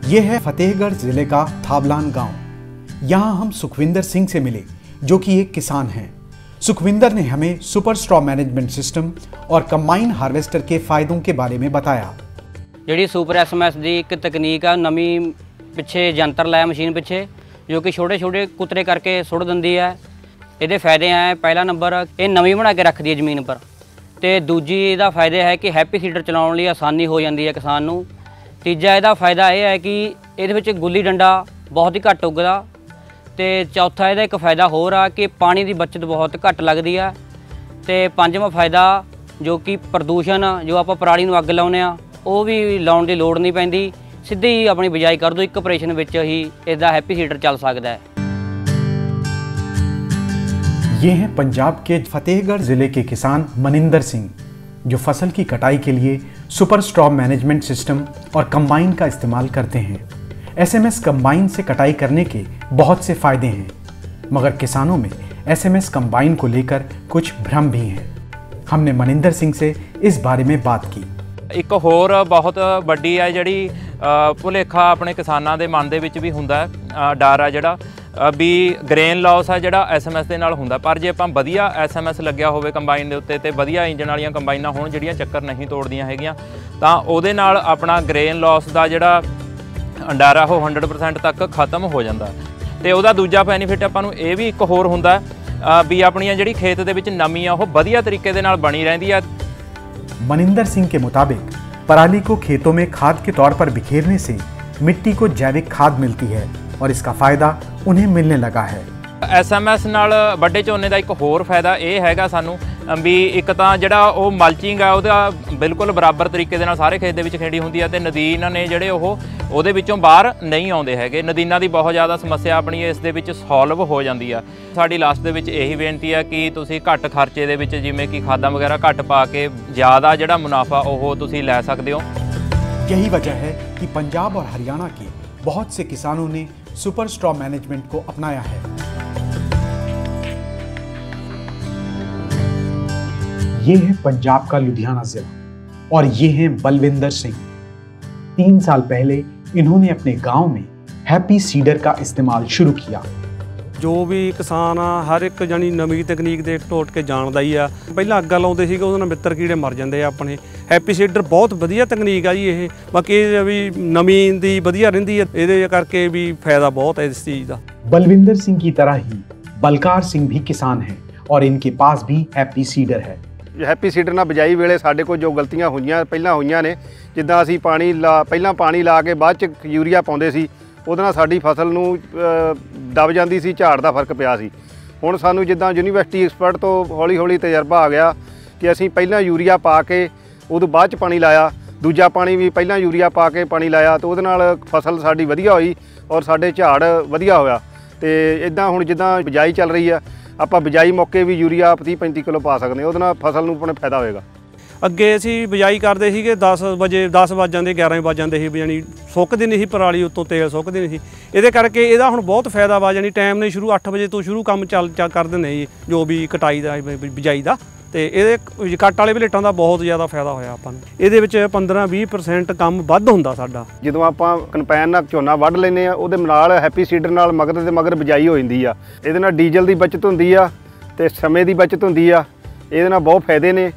ये है फतेहगढ़ जिले का थाबलान गांव। यहाँ हम सुखविंदर सिंह से मिले जो कि एक किसान हैं। सुखविंदर ने हमें सुपर स्ट्रॉ मैनेजमेंट सिस्टम और कंबाइन हार्वेस्टर के फायदों के बारे में बताया। ਜਿਹੜੀ ਸੁਪਰ ਐਸਐਮਐਸ ਦੀ ਇੱਕ ਤਕਨੀਕ ਆ, ਨਵੀਂ ਪਿੱਛੇ ਯੰਤਰ ਲਾਇਆ ਮਸ਼ੀਨ ਪਿੱਛੇ, ਜੋ ਕਿ ਛੋਟੇ ਛੋਟੇ ਕੁਤਰੇ ਕਰਕੇ ਸੁੱਟ ਦਿੰਦੀ ਹੈ। ਇਹਦੇ ਫਾਇਦੇ ਆ, ਪਹਿਲਾ ਨੰਬਰ ਇਹ ਨਵੀਂ ਬਣਾ ਕੇ ਰੱਖਦੀ ਹੈ ਜ਼ਮੀਨ ਪਰ, ਤੇ ਦੂਜੀ ਇਹਦਾ ਫਾਇਦਾ ਹੈ ਕਿ ਹੈਪੀ ਸੀਡਰ ਚਲਾਉਣ ਲਈ ਆਸਾਨੀ ਹੋ ਜਾਂਦੀ ਹੈ ਕਿਸਾਨ ਨੂੰ। ਤੀਜਾ ਇਹਦਾ ਫਾਇਦਾ ਇਹ ਹੈ ਕਿ ਇਹਦੇ ਵਿੱਚ ਗੁੱਲੀ ਡੰਡਾ ਬਹੁਤ ਹੀ ਘੱਟ ਉੱਗਦਾ, ਤੇ ਚੌਥਾ ਇਹਦਾ ਇੱਕ ਫਾਇਦਾ ਹੋਰ ਆ ਕਿ ਪਾਣੀ ਦੀ ਬਚਤ ਬਹੁਤ ਘੱਟ ਲੱਗਦੀ ਆ, ਤੇ ਪੰਜਵਾਂ ਫਾਇਦਾ ਜੋ ਕਿ ਪ੍ਰਦੂਸ਼ਣ, ਜੋ ਆਪਾਂ ਪਰਾਲੀ ਨੂੰ ਅੱਗ ਲਾਉਂਦੇ ਆ, ਉਹ ਵੀ ਲਾਉਣ ਦੀ ਲੋੜ नहीं पैंदी, सीधी ही अपनी बिजाई कर दो, एक ऑपरेशन विच ही इसदा हैप्पी सीडर चल सकता है। ये हैं पंजाब के फतेहगढ़ जिले के किसान मनिंदर सिंह, जो फसल की कटाई के लिए सुपर स्ट्रॉ मैनेजमेंट सिस्टम और कंबाइन का इस्तेमाल करते हैं। एसएमएस कंबाइन से कटाई करने के बहुत से फायदे हैं, मगर किसानों में एसएमएस कंबाइन को लेकर कुछ भ्रम भी हैं। हमने मनिंदर सिंह से इस बारे में बात की। एक होर बहुत वड्डी है जिहड़ी भुलेखा अपने किसानां दे मन दे विच भी हुंदा है, डर है जिहड़ा भी ग्रेन लॉस है जिहड़ा एसएमएस दे नाल हुंदा, पर जे आपां वधिया एसएमएस लग्या होवे कंबाइन दे उत्ते ते वधिया इंजन वालीआं कंबाइनां होण जिहड़ियां चक्कर नहीं तोड़दियां हैगीआं, तां ओहदे नाल अपना ग्रेन लॉस दा जिहड़ा डर है वो 100% तक खत्म हो जांदा। ते ओहदा दूजा बेनीफिट आपां नूं इह भी एक होर हुंदा भी अपणियां जिहड़ी खेत दे विच नमी आ ओह वधिया तरीके दे नाल बणी रहिंदी है। मनिंदर सिंह के मुताबिक पराली को खेतों में खाद के तौर पर बिखेरने से मिट्टी को जैविक खाद मिलती है और इसका फायदा उन्हें मिलने लगा है। एसएमएस नाल वड्डे झोने का एक होर फायदा यह हैगा सानू भी एक तां जिहड़ा वो मल्चिंग है ਉਹਦਾ बिल्कुल बराबर तरीके ਦੇ ਨਾਲ ਸਾਰੇ ਖੇਤ ਦੇ ਵਿੱਚ ਖੇੜੀ ਹੁੰਦੀ ਹੈ ਤੇ ਨਦੀਨ ਨੇ ਜਿਹੜੇ ਉਹਦੇ ਵਿੱਚੋਂ ਬਾਹਰ ਨਹੀਂ ਆਉਂਦੇ ਹੈਗੇ। ਨਦੀਨਾਂ ਦੀ ਬਹੁਤ ਜ਼ਿਆਦਾ ਸਮੱਸਿਆ ਆਪਣੀ ਇਸ ਦੇ ਵਿੱਚ ਸੋਲਵ ਹੋ ਜਾਂਦੀ ਆ। ਸਾਡੀ ਲਾਸਟ ਦੇ ਵਿੱਚ ਇਹੀ ਬੇਨਤੀ ਆ ਕਿ ਤੁਸੀਂ ਘੱਟ ਖਰਚੇ ਦੇ ਵਿੱਚ ਜਿਵੇਂ ਕਿ ਖਾਦਾਂ ਵਗੈਰਾ ਘੱਟ ਪਾ ਕੇ ਜ਼ਿਆਦਾ ਜਿਹੜਾ ਮੁਨਾਫਾ ਉਹ ਤੁਸੀਂ ਲੈ ਸਕਦੇ ਹੋ। यही वजह है कि पंजाब और हरियाणा के बहुत से किसानों ने सुपर स्ट्रॉ मैनेजमेंट को अपनाया है। ये है पंजाब का लुधियाना जिला और ये हैं बलविंदर सिंह। 3 साल पहले इन्होंने अपने गांव में हैप्पी सीडर का इस्तेमाल शुरू किया। जो भी किसान आ हर एक जानी नवीं तकनीक दे टोट के जानदा ही आ। पहला अग्गा लाउंदे सीगे उहदे नाल मित्र कीड़े मर जांदे आ अपने। हैप्पी सीडर बहुत वधिया तकनीक आ जी ये, बाकी भी नमी दी वधिया रहिंदी है, इहदे करके भी फायदा बहुत है इस चीज़ दा। बलविंदर सिंह की तरह ही बलकार सिंह भी किसान हैं और इनके पास भी हैप्पी सीडर है। हैप्पी सीडर ਨਾਲ ਬਿਜਾਈ ਵੇਲੇ ਸਾਡੇ ਕੋਲ ਜੋ ਗਲਤੀਆਂ ਹੋਈਆਂ ਪਹਿਲਾਂ ਹੋਈਆਂ ਨੇ, ਜਿੱਦਾਂ ਅਸੀਂ ਪਹਿਲਾਂ ਪਾਣੀ ਲਾ ਕੇ ਬਾਅਦ ਚ ਯੂਰੀਆ ਪਾਉਂਦੇ ਸੀ, ਉਹਦੇ ਨਾਲ ਸਾਡੀ ਫਸਲ ਨੂੰ ਦਬ ਜਾਂਦੀ ਸੀ, ਝਾੜ ਦਾ ਫਰਕ ਪਿਆ ਸੀ। ਹੁਣ ਸਾਨੂੰ ਜਿੱਦਾਂ ਯੂਨੀਵਰਸਿਟੀ ਐਕਸਪਰਟ ਤੋਂ ਹੌਲੀ ਹੌਲੀ ਤਜਰਬਾ ਆ ਗਿਆ ਕਿ ਅਸੀਂ ਪਹਿਲਾਂ ਯੂਰੀਆ ਪਾ ਕੇ ਉਦੋਂ ਬਾਅਦ ਚ ਪਾਣੀ ਲਾਇਆ, ਦੂਜਾ ਪਾਣੀ ਵੀ ਪਹਿਲਾਂ ਯੂਰੀਆ ਪਾ ਕੇ ਪਾਣੀ ਲਾਇਆ, ਤੇ ਉਹਦੇ ਨਾਲ ਫਸਲ ਸਾਡੀ ਵਧੀਆ ਹੋਈ ਔਰ ਸਾਡੇ ਝਾੜ ਵਧੀਆ ਹੋਇਆ। ਤੇ ਇਦਾਂ ਹੁਣ ਜਿੱਦਾਂ ਬਿਜਾਈ ਚੱਲ ਰਹੀ ਆ, ਆਪਾਂ ਬਿਜਾਈ ਮੌਕੇ ਵੀ ਯੂਰੀਆ 30-35 ਕਿਲੋ ਪਾ ਸਕਦੇ ਹਾਂ, ਉਹਦੇ ਨਾਲ ਫਸਲ ਨੂੰ ਆਪਣੇ ਫਾਇਦਾ ਹੋਏਗਾ। ਅੱਗੇ ਅਸੀਂ ਬਿਜਾਈ ਕਰਦੇ ਸੀਗੇ 10 ਵਜੇ 10 ਵੱਜ ਜਾਂਦੇ 11 ਵੱਜ ਜਾਂਦੇ ਸੀ, ਜਾਣੀ ਸੁੱਕਦੀ ਨਹੀਂ ਸੀ ਪਰਾਲੀ, ਉੱਤੋਂ ਤੇਲ ਸੁੱਕਦੀ ਨਹੀਂ ਸੀ। ਇਹਦੇ ਕਰਕੇ ਇਹਦਾ ਹੁਣ ਬਹੁਤ ਫਾਇਦਾ ਵਾ, ਜਾਣੀ ਟਾਈਮ ਨੇ ਸ਼ੁਰੂ 8 ਵਜੇ ਤੋਂ ਸ਼ੁਰੂ ਕੰਮ ਚੱਲ ਕਰ ਦਿੰਦੇ ਜੀ, ਜੋ ਵੀ ਕਟਾਈ ਦਾ ਬਿਜਾਈ ਦਾ। ਤੇ ਇਹਦੇ ਕੱਟ ਵਾਲੇ ਪਲੇਟਾਂ ਦਾ ਬਹੁਤ ਜ਼ਿਆਦਾ ਫਾਇਦਾ ਹੋਇਆ ਆਪਾਂ ਨੂੰ। ਇਹਦੇ ਵਿੱਚ 15-20% ਕੰਮ ਵੱਧ ਹੁੰਦਾ ਸਾਡਾ। ਜਦੋਂ ਆਪਾਂ ਕੰਪੈਨ ਨਾਲ ਝੋਨਾ ਵੱਢ ਲੈਂਦੇ ਆ, ਉਹਦੇ ਨਾਲ ਹੈਪੀ ਸੀਡਰ ਨਾਲ ਮਗਰ ਤੇ ਮਗਰ ਬਿਜਾਈ ਹੋ ਜਾਂਦੀ ਆ। ਇਹਦੇ ਨਾਲ ਡੀਜ਼ਲ ਦੀ ਬਚਤ ਹੁੰਦੀ ਆ ਤੇ ਸਮੇਂ ਦੀ ਬਚਤ ਹੁੰਦੀ ਆ, ਇਹਦੇ ਨਾਲ ਬਹੁਤ ਫਾਇਦੇ ਨੇ।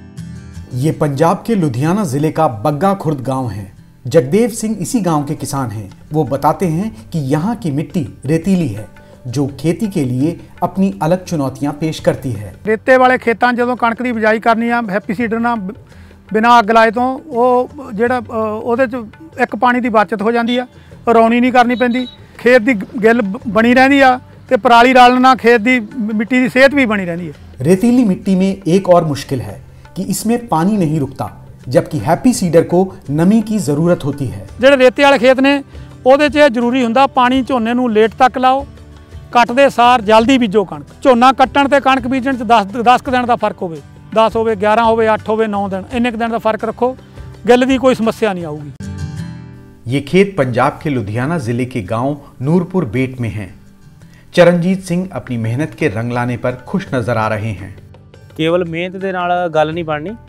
ये पंजाब के लुधियाना जिले का बग्गा खुर्द गांव है। जगदेव सिंह इसी गांव के किसान हैं। वो बताते हैं कि यहाँ की मिट्टी रेतीली है, जो खेती के लिए अपनी अलग चुनौतियाँ पेश करती है। रेते वाले खेतों जो कणक की बिजाई करनी आ हैप्पी सीडर नाल बिना अग लाए तो वो जिहड़ा ਉਹਦੇ ਚ एक पानी की बचत हो जाती है, रौनी नहीं करनी पैंदी, खेत की गिल बनी रहिंदी आ ते पराली रलण नाल खेत की मिट्टी की सेहत भी बनी रहिंदी है। रेतीली मिट्टी में एक और मुश्किल है कि इसमें पानी नहीं रुकता, जबकि हैप्पी सीडर को नमी की ज़रूरत होती है। ਜਿਹੜੇ रेते वाले खेत ने ਉਹਦੇ 'ਚ ਜ਼ਰੂਰੀ ਹੁੰਦਾ ਪਾਣੀ ਝੋਨੇ ਨੂੰ ਲੇਟ ਤੱਕ ਲਾਓ, ਕੱਟਦੇ ਸਾਰ ਜਲਦੀ ਬੀਜੋ ਕਣਕ। ਝੋਨਾ ਕੱਟਣ ਤੇ ਕਣਕ ਬੀਜਣ 'ਚ 10 ਕੁ ਦਿਨ ਦਾ ਫਰਕ ਹੋਵੇ, 10 ਹੋਵੇ 11 ਹੋਵੇ 8 ਹੋਵੇ 9 दिन, ਇੰਨੇ ਕੁ ਦਿਨ ਦਾ ਫਰਕ ਰੱਖੋ, ਗਿੱਲ ਦੀ ਕੋਈ ਸਮੱਸਿਆ ਨਹੀਂ ਆਊਗੀ। ये खेत पंजाब के लुधियाना जिले के गांव नूरपुर बेट में हैं। चरणजीत सिंह अपनी मेहनत के रंग लाने पर खुश नजर आ रहे हैं। केवल मेहनत के नाल गल नहीं बननी,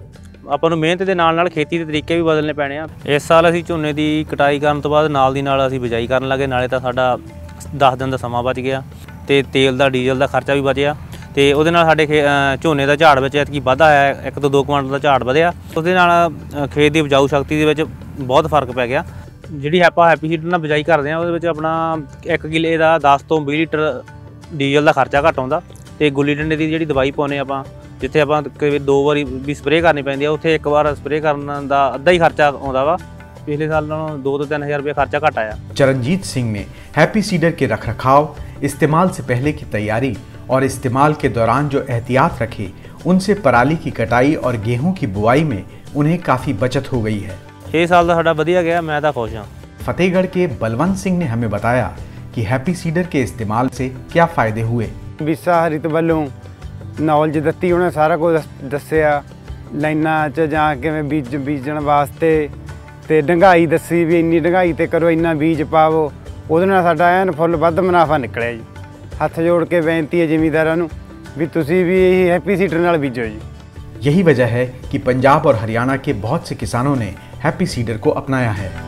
ਆਪਾਂ ਨੂੰ ਮਿਹਨਤ ਦੇ ਨਾਲ ਖੇਤੀ ਦੇ ਤਰੀਕੇ ਵੀ ਬਦਲਣੇ ਪੈਣੇ ਆ। ਇਸ ਸਾਲ ਅਸੀਂ ਝੋਨੇ ਦੀ ਕਟਾਈ ਕਰਨ ਤੋਂ ਬਾਅਦ ਨਾਲ ਦੀ ਨਾਲ ਅਸੀਂ ਬਿਜਾਈ ਕਰਨ ਲੱਗੇ, ਨਾਲੇ ਤਾਂ ਸਾਡਾ 10 ਦਿਨ ਦਾ ਸਮਾਂ ਬਚ ਗਿਆ ਤੇ ਤੇਲ ਦਾ ਡੀਜ਼ਲ ਦਾ ਖਰਚਾ ਵੀ ਬਚਿਆ ਤੇ ਉਹਦੇ ਨਾਲ ਸਾਡੇ ਝੋਨੇ ਦਾ ਝਾੜ ਵਿੱਚ ਐਤਕੀ ਵਾਧਾ ਆਇਆ, 1 ਤੋਂ 2 ਕੁਇੰਟਲ ਦਾ ਝਾੜ ਵਧਿਆ। ਉਹਦੇ ਨਾਲ ਖੇਤ ਦੀ ਉਪਜਾਊ ਸ਼ਕਤੀ ਦੇ ਵਿੱਚ ਬਹੁਤ ਫਰਕ ਪੈ ਗਿਆ। ਜਿਹੜੀ ਆਪਾਂ ਹੈਪੀ ਸੀਡਰ ਨਾਲ ਬਿਜਾਈ ਕਰਦੇ ਹਾਂ ਉਹਦੇ ਵਿੱਚ ਆਪਣਾ 1 ਕਿੱਲੇ ਦਾ 10 ਤੋਂ 20 ਲੀਟਰ ਡੀਜ਼ਲ ਦਾ ਖਰਚਾ ਘੱਟ ਆਉਂਦਾ ਤੇ ਗੁੱਲੀ ਡੰਡੇ ਦੀ ਜਿਹੜੀ ਦਵਾਈ ਪਾਉਂਦੇ ਆਪਾਂ, ਜਿੱਥੇ ਆਪਾਂ 2 ਵਾਰੀ ਵੀ ਸਪਰੇਅ ਕਰਨੀ ਪੈਂਦੀ ਆ, ਉੱਥੇ 1 ਵਾਰ ਸਪਰੇਅ ਕਰਨ ਦਾ ਅੱਧਾ ਹੀ ਖਰਚਾ ਆਉਂਦਾ ਵਾ। पिछले साल 2 ਤੋਂ 3 हज़ार रुपये खर्चा घट आया। चरणजीत सिंह ने हैप्पी सीडर के रखरखाव, इस्तेमाल से पहले की तैयारी और इस्तेमाल के दौरान जो एहतियात रखे, उनसे पराली की कटाई और गेहूं की बुआई में उन्हें काफ़ी बचत हो गई है। 6 साल का साडा वधिया गया, मैं तो खुश हाँ। फतेहगढ़ के बलवंत सिंह ने हमें बताया कि हैप्पी सीडर के इस्तेमाल से क्या फ़ायदे हुए। विसा हरित वालों नॉलेज दत्ती, उन्हें सारा कुछ दसिया, लाइना च जा के बीजण वास्ते ਤੇ ਡੰਗਾਈ ਦੱਸੀ ਵੀ ਇੰਨੀ ਡੰਗਾਈ ਤੇ ਕਰੋ, ਇੰਨਾ ਬੀਜ ਪਾਵੋ। ਉਹਦੇ ਨਾਲ ਸਾਡਾ ਐਨ ਫੁੱਲ ਵੱਧ ਮੁਨਾਫਾ ਨਿਕਲਿਆ ਜੀ। ਹੱਥ ਜੋੜ ਕੇ ਬੇਨਤੀ ਹੈ ਜ਼ਿਮੀਂਦਾਰਾਂ ਨੂੰ ਵੀ ਤੁਸੀਂ ਵੀ ਇਹ हैप्पी सीडर ਨਾਲ ਬੀਜੋ जी। यही वजह है कि पंजाब और हरियाणा के बहुत से किसानों ने हैप्पी सीडर को अपनाया है।